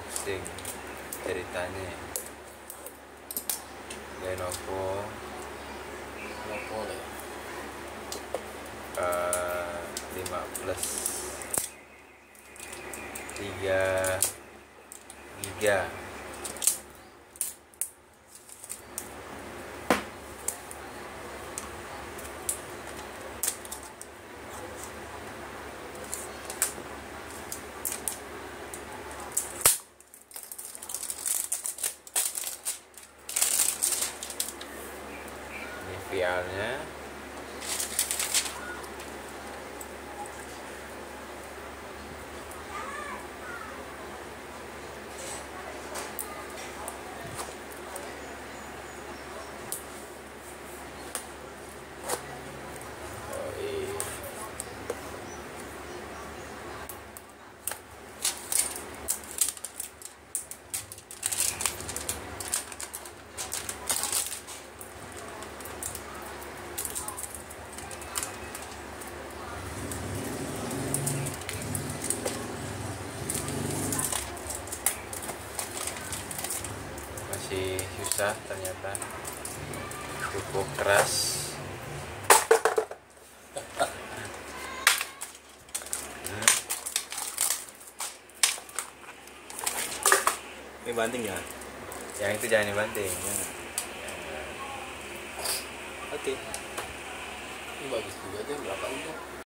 sing ceritanya Lenovo Lenovo 5 plus 3 giga. Ini VR-nya. Masih susah ternyata, cukup keras. ini banting ya. Yang itu jangan dibanting. Oke. Ini bagus juga, berapa ini?